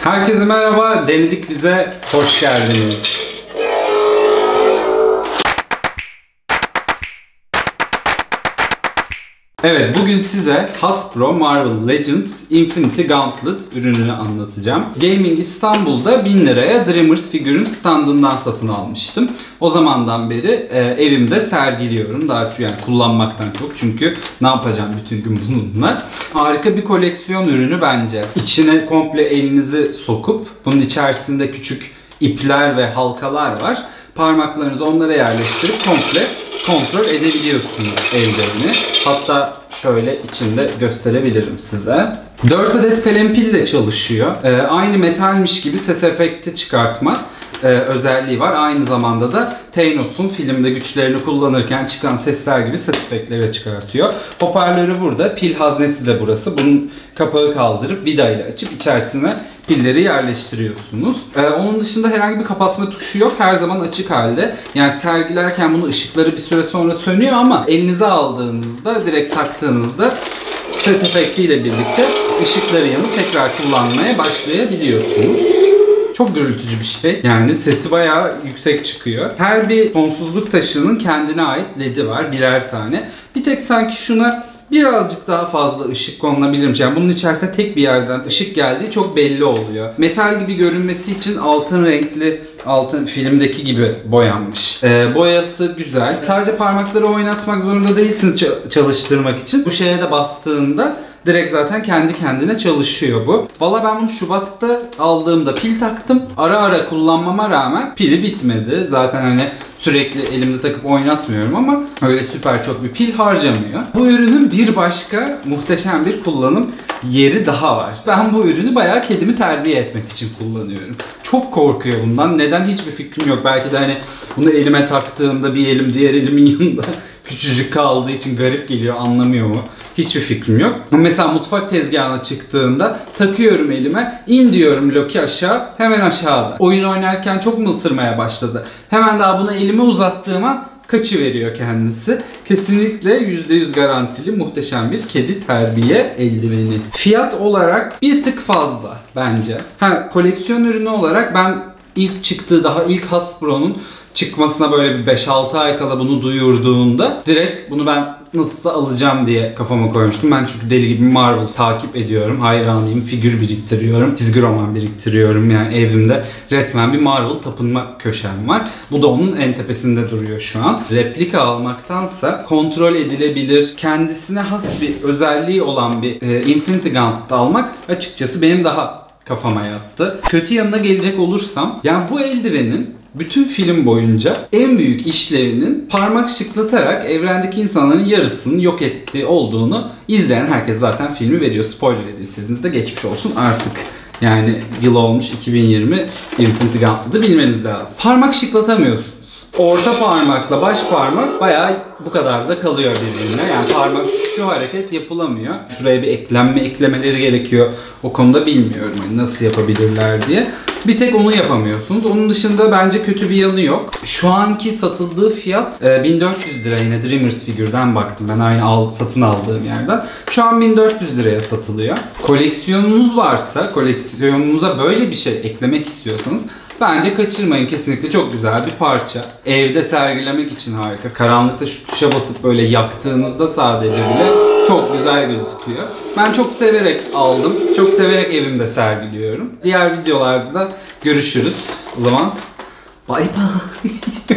Herkese merhaba, Denedik Bize hoş geldiniz. Evet, bugün size Hasbro Marvel Legends Infinity Gauntlet ürününü anlatacağım. Gaming İstanbul'da 1000 liraya Dreamers figürün standından satın almıştım. O zamandan beri evimde sergiliyorum. Daha yani kullanmaktan çok, çünkü ne yapacağım bütün gün bununla. Harika bir koleksiyon ürünü bence. İçine komple elinizi sokup bunun içerisinde küçük ipler ve halkalar var. Parmaklarınızı onlara yerleştirip komple kontrol edebiliyorsunuz ellerini. Hatta şöyle içinde gösterebilirim size. 4 adet kalem pille çalışıyor. Aynı metalmiş gibi ses efekti çıkartma özelliği var. Aynı zamanda da Thanos'un filmde güçlerini kullanırken çıkan sesler gibi ses efektleri çıkartıyor. Hoparlörü burada. Pil haznesi de burası. Bunun kapağı kaldırıp vida ile açıp içerisine pilleri yerleştiriyorsunuz. Onun dışında herhangi bir kapatma tuşu yok. Her zaman açık halde. Yani sergilerken bunu ışıkları bir süre sonra sönüyor ama elinize aldığınızda, direkt taktığınızda ses efektiyle birlikte ışıkları yanıp tekrar kullanmaya başlayabiliyorsunuz. Çok gürültücü bir şey. Yani sesi bayağı yüksek çıkıyor. Her bir sonsuzluk taşının kendine ait LED'i var. Birer tane. Bir tek sanki şuna birazcık daha fazla ışık konulabilirmiş. Yani bunun içerisinde tek bir yerden ışık geldiği çok belli oluyor. Metal gibi görünmesi için altın renkli, altın filmdeki gibi boyanmış. Boyası güzel. Sadece parmakları oynatmak zorunda değilsiniz çalıştırmak için. Bu şeye de bastığında direkt zaten kendi kendine çalışıyor bu. Valla ben bunu Şubat'ta aldığımda pil taktım. Ara ara kullanmama rağmen pili bitmedi. Zaten hani sürekli elimde takıp oynatmıyorum ama öyle süper çok bir pil harcamıyor. Bu ürünün bir başka muhteşem bir kullanım yeri daha var. Ben bu ürünü bayağı kedimi terbiye etmek için kullanıyorum. Çok korkuyor bundan. Neden hiçbir fikrim yok. Belki de hani bunu elime taktığımda bir elim diğer elimin yanında küçücük kaldığı için garip geliyor, anlamıyor mu? Hiçbir fikrim yok. Mesela mutfak tezgahına çıktığında takıyorum elime, in diyorum Loki aşağı, hemen aşağıda. Oyun oynarken çok mu ısırmaya başladı? Hemen daha buna elimi uzattığıma kaçıveriyor kendisi. Kesinlikle %100 garantili muhteşem bir kedi terbiye eldiveni. Fiyat olarak bir tık fazla bence. Koleksiyon ürünü olarak ben ilk çıktığı, daha ilk Hasbro'nun çıkmasına böyle bir 5-6 ay kala bunu duyurduğunda direkt bunu ben nasılsa alacağım diye kafama koymuştum. Ben çünkü deli gibi Marvel takip ediyorum. Hayranıyım. Figür biriktiriyorum. Çizgi roman biriktiriyorum. Yani evimde resmen bir Marvel tapınma köşem var. Bu da onun en tepesinde duruyor şu an. Replika almaktansa kontrol edilebilir, kendisine has bir özelliği olan bir Infinity Gauntlet almak açıkçası benim daha kafama yattı. Kötü yanına gelecek olursam, yani bu eldivenin bütün film boyunca en büyük işlevinin parmak şıklatarak evrendeki insanların yarısını yok ettiği olduğunu izleyen herkes zaten filmi veriyor. Spoiler ediyseniz de geçmiş olsun artık. Yani yıl olmuş 2020, Infinity Gauntlet'ı bilmeniz lazım. Parmak şıklatamıyorsunuz. Orta parmakla baş parmak bayağı bu kadar da kalıyor birbirine. Yani parmak şu hareket yapılamıyor. Şuraya bir eklemeleri gerekiyor. O konuda bilmiyorum hani nasıl yapabilirler diye. Bir tek onu yapamıyorsunuz. Onun dışında bence kötü bir yanı yok. Şu anki satıldığı fiyat 1400 lira, yine Dreamers figürden baktım. Ben aynı satın aldığım yerden. Şu an 1400 liraya satılıyor. Koleksiyonunuz varsa, koleksiyonunuza böyle bir şey eklemek istiyorsanız bence kaçırmayın, kesinlikle çok güzel bir parça. Evde sergilemek için harika. Karanlıkta şu tuşa basıp böyle yaktığınızda sadece bile çok güzel gözüküyor. Ben çok severek aldım. Çok severek evimde sergiliyorum. Diğer videolarda görüşürüz. O zaman bye bye.